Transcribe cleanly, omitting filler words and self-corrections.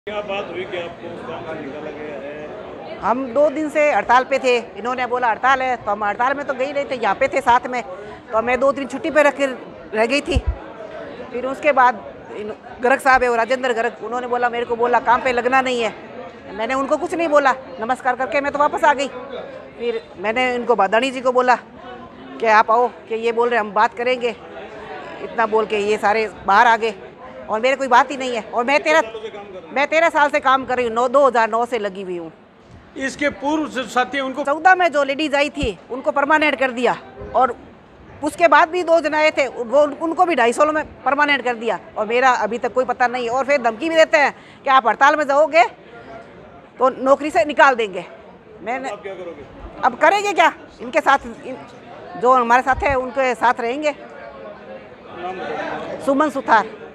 क्या बात हुई कि आपको काम से निकाला गया है? हम 2 दिन से हड़ताल पे थे। इन्होंने बोला हड़ताल है, तो हम हड़ताल में तो गई नहीं थे, यहाँ पे थे साथ में। तो मैं 2 दिन छुट्टी पे रह गई थी। फिर उसके बाद गर्ग साहब है वो राजेंद्र गर्ग, उन्होंने बोला मेरे को बोला काम पे लगना नहीं है। मैंने उनको कुछ नहीं बोला, नमस्कार करके मैं तो वापस आ गई। फिर मैंने इनको बादानी जी को बोला कि आप आओ, कि ये बोल रहे हम बात करेंगे, इतना बोल के ये सारे बाहर आ गए और मेरे कोई बात ही नहीं है। और मैं 13 साल से काम कर रही हूँ, 2009 से लगी हुई हूँ। इसके पूर्व जो साथी उनको 14 में जो लेडीज आई थी उनको परमानेंट कर दिया, और उसके बाद भी 2 जन आए थे, वो उनको भी 250 में परमानेंट कर दिया, और मेरा अभी तक कोई पता नहीं है। और फिर धमकी भी देते हैं कि आप हड़ताल में जाओगे तो नौकरी से निकाल देंगे। मैंने आप क्या करोगे? अब करेंगे क्या, इनके साथ जो हमारे साथ है उनके साथ रहेंगे। नाम बताओ। सुमन सुथार।